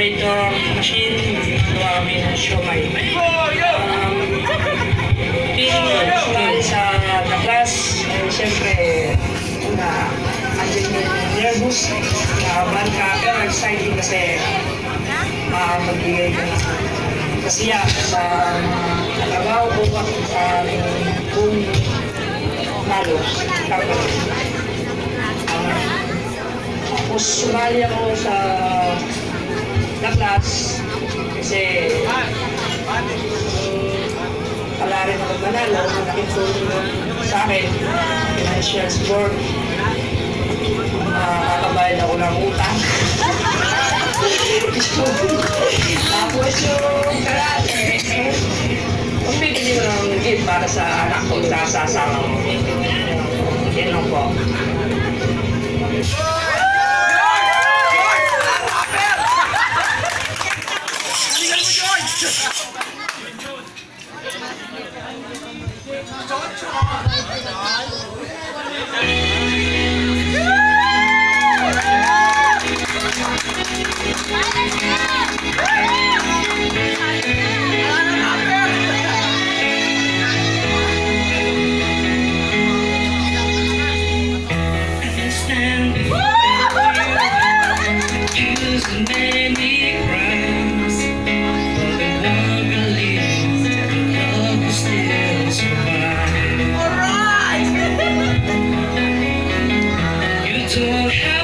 refrigerator machine, gawa kami ng siomay. Feeling ko sa The Class, siyempre, andyan yung nervous, bangka, pero exciting kasi magbigay ko ng kasiya sa trabaho ko sa kung nalo. Tapos sumali ako sa The Class kasi wala rin ako manalo, malaking tulong sa akin, financial support, kakabayan ako ng utang. Tapos yung karate, pambili ko ng gift para sa anak ko, sa asawa ko. Yan lang po. Don't